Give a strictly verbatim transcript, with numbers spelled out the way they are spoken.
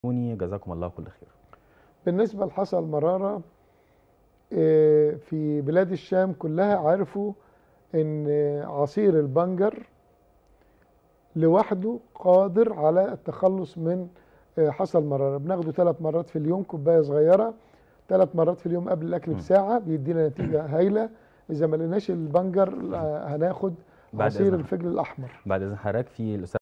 جزاكم الله كل خير. بالنسبة لحصى المرارة، في بلاد الشام كلها عرفوا ان عصير البنجر لوحده قادر على التخلص من حصى المرارة. بناخده ثلاث مرات في اليوم، كوباية صغيرة ثلاث مرات في اليوم قبل الاكل بساعة، بيدينا نتيجة هايلة. اذا ما لقيناش البنجر هناخد عصير الفجل الاحمر. بعد اذن حضرتك في